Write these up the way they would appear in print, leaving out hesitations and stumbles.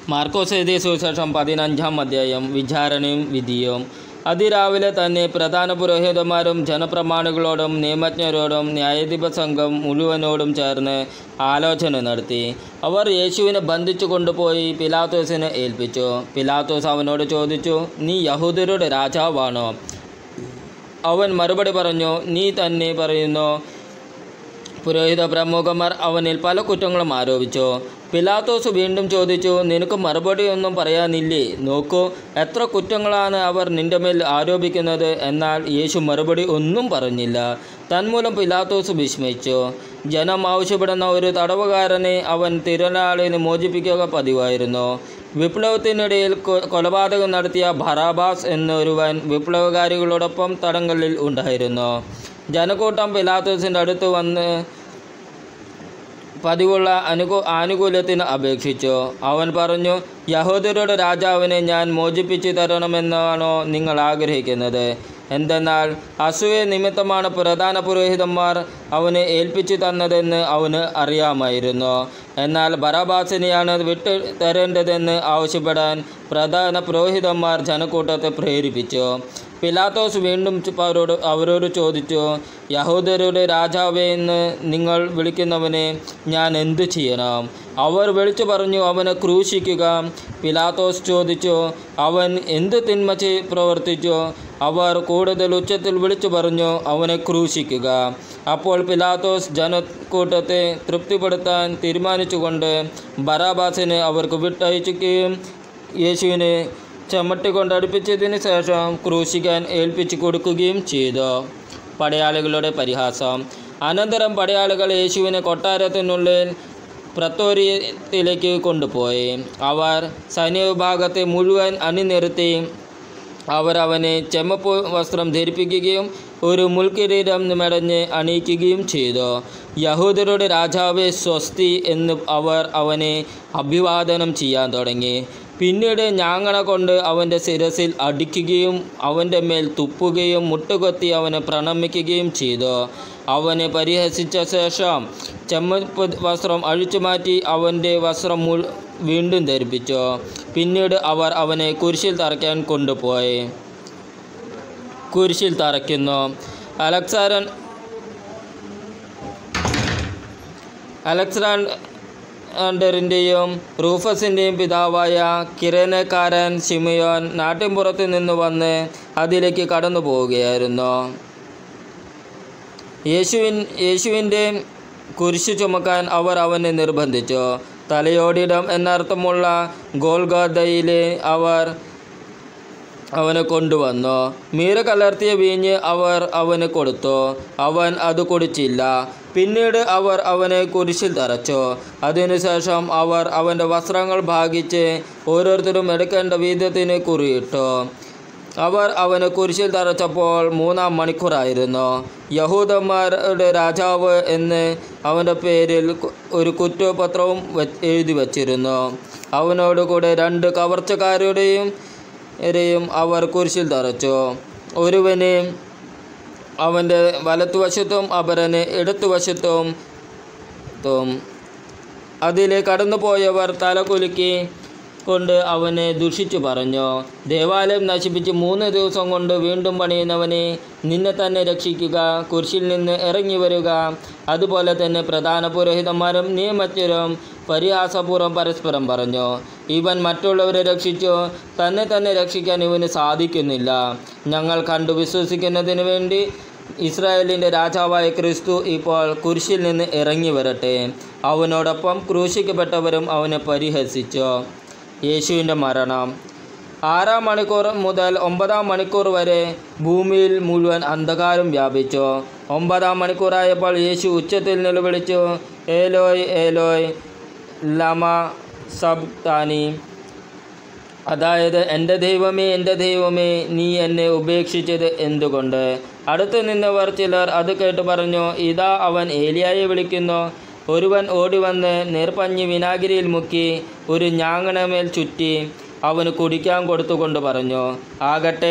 മാർക്കോസ് എഴുതിയ സുവിശേഷം 15-ാം അധ്യായം. വിചാരണയും വിധിയും. അതിരാവിലെ തന്നെ പ്രധാന പുരോഹിതന്മാരും ജനപ്രമാണികളോടും നിയമജ്ഞരോടും ന്യായാധിപ സംഘം മുഴുവനോടും ചേർന്ന് ആലോചന നടത്തി. അവർ യേശുവിനെ ബന്ധിച്ചു കൊണ്ടുപോയി പിലാത്തോസിനെ ഏൽപ്പിച്ചു. പിലാത്തോസ് അവനോട് ചോദിച്ചു, നീ യഹൂദരുടെ രാജാവാണോ? അവൻ മറുപടി പറഞ്ഞു, നീ തന്നെ പറയുന്നു. പുരോഹിത പ്രമുഖന്മാർ അവനിൽ പല കുറ്റങ്ങളും ആരോപിച്ചു. പിലാത്തോസ് വീണ്ടും ചോദിച്ചു, നിനക്ക് മറുപടിയൊന്നും പറയാനില്ലേ? നോക്കൂ, എത്ര കുറ്റങ്ങളാണ് അവർ നിന്റെ മേൽ ആരോപിക്കുന്നത്. എന്നാൽ യേശു മറുപടി ഒന്നും പറഞ്ഞില്ല. തന്മൂലം പിലാത്തോസ് വിസ്മയിച്ചു. ജനം ആവശ്യപ്പെടുന്ന ഒരു തടവുകാരനെ അവൻ തിരുനാളിന് മോചിപ്പിക്കുക പതിവായിരുന്നു. വിപ്ലവത്തിനിടയിൽ കൊലപാതകം നടത്തിയ ബറാബാസ് എന്നൊരുവൻ വിപ്ലവകാരികളോടൊപ്പം തടങ്കലിൽ ഉണ്ടായിരുന്നു. ജനക്കൂട്ടം പിലാത്തോസിൻ്റെ അടുത്ത് വന്ന് പതിവുള്ള ആനുകൂല്യത്തിന് അപേക്ഷിച്ചു. അവൻ പറഞ്ഞു, യഹൂദരുടെ രാജാവിനെ ഞാൻ മോചിപ്പിച്ചു തരണമെന്നാണോ നിങ്ങൾ ആഗ്രഹിക്കുന്നത്? എന്തെന്നാൽ അസൂയ നിമിത്തമാണ് പ്രധാന പുരോഹിതന്മാർ അവനെ ഏൽപ്പിച്ചു തന്നതെന്ന് അവന് അറിയാമായിരുന്നു. എന്നാൽ ബറാബാസിനെയാണ് വിട്ടു തരേണ്ടതെന്ന് ആവശ്യപ്പെടാൻ പ്രധാന പുരോഹിതന്മാർ ജനക്കൂട്ടത്തെ പ്രേരിപ്പിച്ചു. പിലാത്തോസ് വീണ്ടും അവരോട് ചോദിച്ചു, യഹൂദരുടെ രാജാവേ എന്ന് നിങ്ങൾ വിളിക്കുന്നവനെ ഞാൻ എന്തു ചെയ്യണം? അവർ വിളിച്ചു പറഞ്ഞു, അവനെ ക്രൂശിക്കുക. പിലാത്തോസ് ചോദിച്ചു, അവൻ എന്ത് തിന്മ പ്രവർത്തിച്ചു? അവർ കൂടുതൽ ഉച്ചത്തിൽ വിളിച്ചു പറഞ്ഞു, അവനെ ക്രൂശിക്കുക. അപ്പോൾ പിലാത്തോസ് ജനക്കൂട്ടത്തെ തൃപ്തിപ്പെടുത്താൻ തീരുമാനിച്ചുകൊണ്ട് ബറാബാസിനെ അവർക്ക് വിട്ടയക്കുകയും യേശുവിനെ ചമ്മട്ടിക്കൊണ്ട് അടുപ്പിച്ചതിന് ശേഷം ക്രൂശിക്കാൻ ഏൽപ്പിച്ചു കൊടുക്കുകയും ചെയ്തു. പടയാളികളുടെ പരിഹാസം. അനന്തരം പടയാളികൾ യേശുവിനെ കൊട്ടാരത്തിനുള്ളിൽ പ്രത്തോരിയത്തിലേക്ക് കൊണ്ടുപോയി. അവർ സൈന്യവിഭാഗത്തെ മുഴുവൻ അണിനിരത്തി അവർ അവനെ ചെമ്മപ്പ് വസ്ത്രം ധരിപ്പിക്കുകയും ഒരു മുൾക്കിരീടം മെടഞ്ഞ് അണിയിക്കുകയും ചെയ്തു. യഹൂദരുടെ രാജാവേ സ്വസ്തി എന്ന് അവർ അവനെ അഭിവാദനം ചെയ്യാൻ തുടങ്ങി. പിന്നീട് ഞാങ്ങണ കൊണ്ട് അവൻ്റെ ശിരസിൽ അടിക്കുകയും അവൻ്റെ മേൽ തുപ്പുകയും മുട്ടുകൊത്തി അവനെ പ്രണമിക്കുകയും ചെയ്തു. അവനെ പരിഹസിച്ച ശേഷം ചെമ്മപ്പ് വസ്ത്രം അഴിച്ചുമാറ്റി അവൻ്റെ വസ്ത്രം വീണ്ടും ധരിപ്പിച്ചു. പിന്നീട് അവർ അവനെ കുരിശിൽ തറയ്ക്കാൻ കൊണ്ടുപോയി. കുരിശിൽ തറയ്ക്കുന്നു. അലക്സാണ്ടറിൻ്റെയും റൂഫസിൻ്റെയും പിതാവായ കിരേനക്കാരൻ ശിമയോൻ നാട്ടിൻപുറത്ത് നിന്ന് വന്ന് അതിലേക്ക് കടന്നു പോവുകയായിരുന്നു. യേശുവിൻ്റെ കുരിശു ചുമക്കാൻ അവർ അവനെ നിർബന്ധിച്ചു. തലയോടിടം എന്നർത്ഥമുള്ള ഗോൽഗോഥയിൽ അവർ അവനെ കൊണ്ടുവന്നു. മീര കലർത്തിയ വീഞ്ഞ് അവർ അവന് കൊടുത്തു. അവൻ അത് കുടിച്ചില്ല. പിന്നീട് അവർ അവനെ കുരിശിൽ തറച്ചു. അതിനുശേഷം അവർ അവൻ്റെ വസ്ത്രങ്ങൾ ഭാഗിച്ച് ഓരോരുത്തരും എടുക്കേണ്ട വീതത്തിന് കുറിയിട്ടു. അവർ അവനെ കുരിശിൽ തറച്ചപ്പോൾ 3-ാം മണിക്കൂറായിരുന്നു. യഹൂദന്മാരുടെ രാജാവ് എന്ന് അവൻ്റെ പേരിൽ ഒരു കുറ്റപത്രവും എഴുതി വച്ചിരുന്നു. അവനോടുകൂടെ 2 കവർച്ചക്കാരുടെയും അവർ കുരിശിൽ തറച്ചു. ഒരുവനെ അവൻ്റെ വലത്തുവശത്തും അപരനെ ഇടത്തുവശത്തും. അതിലെ കടന്നുപോയവർ തലകുലുക്കി കൊണ്ട് അവനെ ദുഷിച്ചു പറഞ്ഞു, ദേവാലയം നശിപ്പിച്ച് 3 ദിവസം കൊണ്ട് വീണ്ടും പണിയുന്നവനെ, നിന്നെ തന്നെ രക്ഷിക്കുക, കുരിശിൽ നിന്ന് ഇറങ്ങി വരിക. അതുപോലെ തന്നെ പ്രധാന പുരോഹിതന്മാരും നിയമജ്ഞരും പരിഹാസപൂർവ്വം പരസ്പരം പറഞ്ഞു, ഇവൻ മറ്റുള്ളവരെ രക്ഷിച്ചു, തന്നെ രക്ഷിക്കാൻ ഇവന് സാധിക്കുന്നില്ല. ഞങ്ങൾ കണ്ടു വിശ്വസിക്കുന്നതിന് വേണ്ടി ഇസ്രായേലിൻ്റെ രാജാവായ ക്രിസ്തു ഇപ്പോൾ കുരിശിൽ നിന്ന് ഇറങ്ങി വരട്ടെ. അവനോടൊപ്പം ക്രൂശിക്കപ്പെട്ടവരും അവനെ പരിഹസിച്ചു. യേശുവിൻ്റെ മരണം. 6-ാം മണിക്കൂർ മുതൽ 9-ാം മണിക്കൂർ വരെ ഭൂമിയിൽ മുഴുവൻ അന്ധകാരം വ്യാപിച്ചു. 9-ാം മണിക്കൂറായപ്പോൾ യേശു ഉച്ചത്തിൽ നിലവിളിച്ചു, ഏലോയ് ഏലോയ് ലമ സബ്താനി, അതായത് എൻ്റെ ദൈവമേ നീ എന്നെ ഉപേക്ഷിച്ചത് എന്തുകൊണ്ട്? അടുത്തു നിന്നവർ ചിലർ അത് കേട്ട് പറഞ്ഞു, ഇതാ അവൻ ഏലിയായെ വിളിക്കുന്നു. ഒരുവൻ ഓടിവന്ന് നീർപ്പഞ്ഞി വിനാഗിരിയിൽ മുക്കി ഒരു ഞാങ്ങണമേൽ ചുറ്റി അവന് കുടിക്കാൻ കൊടുത്തുകൊണ്ട് പറഞ്ഞു, ആകട്ടെ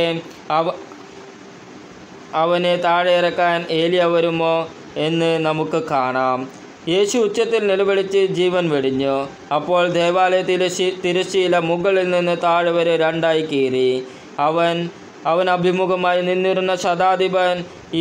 അവനെ താഴെ ഇറക്കാൻ ഏലിയ വരുമോ എന്ന് നമുക്ക് കാണാം. യേശു ഉച്ചത്തിൽ നിലവിളിച്ച് ജീവൻ വെടിഞ്ഞു. അപ്പോൾ ദേവാലയ തിരശ്ശീല മുകളിൽ നിന്ന് താഴെ വരെ രണ്ടായി കീറി. അവൻ അഭിമുഖമായി നിന്നിരുന്ന ശതാധിപൻ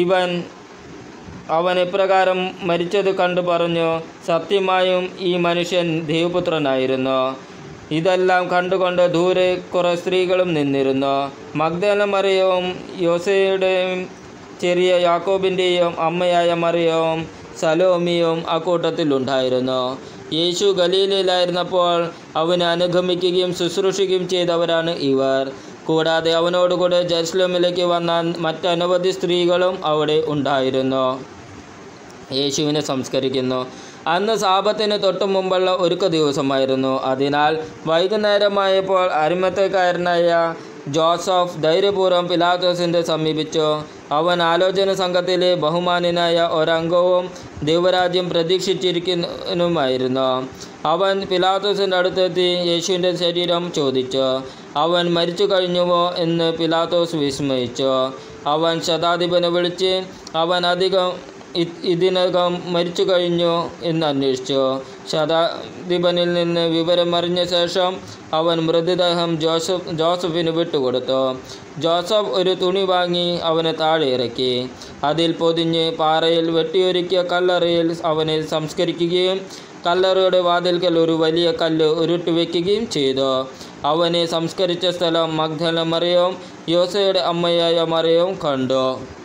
അവൻ ഇപ്രകാരം മരിച്ചത് കണ്ടു പറഞ്ഞു, സത്യമായും ഈ മനുഷ്യൻ ദൈവപുത്രനായിരുന്നു. ഇതെല്ലാം കണ്ടുകൊണ്ട് ദൂരെ കുറേ സ്ത്രീകളും നിന്നിരുന്നു. മഗ്ദല മറിയവും യോസയുടെയും ചെറിയ യാക്കോബിൻ്റെയും അമ്മയായ മറിയവും സലോമിയും അക്കൂട്ടത്തിലുണ്ടായിരുന്നു. യേശു ഗലീലയിലായിരുന്നപ്പോൾ അവനെ അനുഗമിക്കുകയും ശുശ്രൂഷിക്കുകയും ചെയ്തവരാണ് ഇവർ. കൂടാതെ അവനോടുകൂടെ ജെറുസലേമിലേക്ക് വന്ന മറ്റനവധി സ്ത്രീകളും അവിടെ ഉണ്ടായിരുന്നു. യേശുവിനെ സംസ്കരിക്കുന്നു. അന്ന് സാബത്തിന് തൊട്ടു മുമ്പുള്ള ഒരുക്ക ദിവസമായിരുന്നു. അതിനാൽ വൈകുന്നേരമായപ്പോൾ അരിമത്തക്കാരനായ ജോസഫ് ധൈര്യപൂർവ്വം പിലാത്തോസിനെ സമീപിച്ചു. അവൻ ആലോചന സംഘത്തിലെ ബഹുമാന്യനായ ഒരംഗവും ദൈവരാജ്യം പ്രതീക്ഷിച്ചിരിക്കുന്നതുമായിരുന്നു. അവൻ പിലാത്തോസിൻ്റെ അടുത്തെത്തി യേശുവിൻ്റെ ശരീരം ചോദിച്ചു. അവൻ മരിച്ചു കഴിഞ്ഞുവോ എന്ന് പിലാത്തോസ് വിസ്മയിച്ചു. അവൻ ശതാധിപനെ വിളിച്ച് അവൻ ഇതിനകം മരിച്ചു കഴിഞ്ഞു എന്ന് അന്വേഷിച്ചു. ശതാധിപനിൽ നിന്ന് വിവരമറിഞ്ഞ ശേഷം അവൻ മൃതദേഹം ജോസഫിന് വിട്ടുകൊടുത്തു. ജോസഫ് ഒരു തുണി വാങ്ങി അവനെ താഴെ ഇറക്കി. അതിൽ പൊതിഞ്ഞ് പാറയിൽ വെട്ടിയൊരുക്കിയ കല്ലറയിൽ അവനെ സംസ്കരിക്കുകയും കല്ലറയുടെ വാതിൽക്കൽ ഒരു വലിയ കല്ല് ഉരുട്ടിവെക്കുകയും ചെയ്തു. അവനെ സംസ്കരിച്ച സ്ഥലം മഗ്ദല മറിയവും യോസയുടെ അമ്മയായ മറിയവും കണ്ടു.